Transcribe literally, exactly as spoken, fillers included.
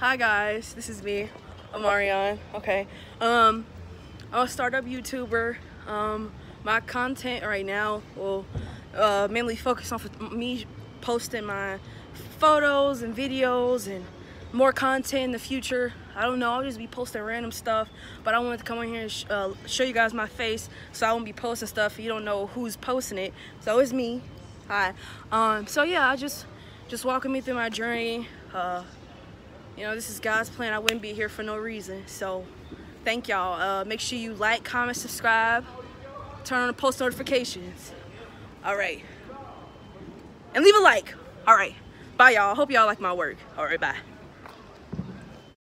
Hi guys, this is me, Amarion. Okay, um, I'm a startup YouTuber. Um, my content right now will uh, mainly focus on me posting my photos and videos and more content in the future. I don't know, I'll just be posting random stuff, but I wanted to come in here and sh uh, show you guys my face, so I won't be posting stuff if you don't know who's posting it. So it's me. Hi. Um, so yeah, I just just walking me through my journey. Uh, You know, this is God's plan. I wouldn't be here for no reason. So, thank y'all. Uh, make sure you like, comment, subscribe, turn on the post notifications. All right. And leave a like. All right. Bye, y'all. Hope y'all like my work. All right, bye.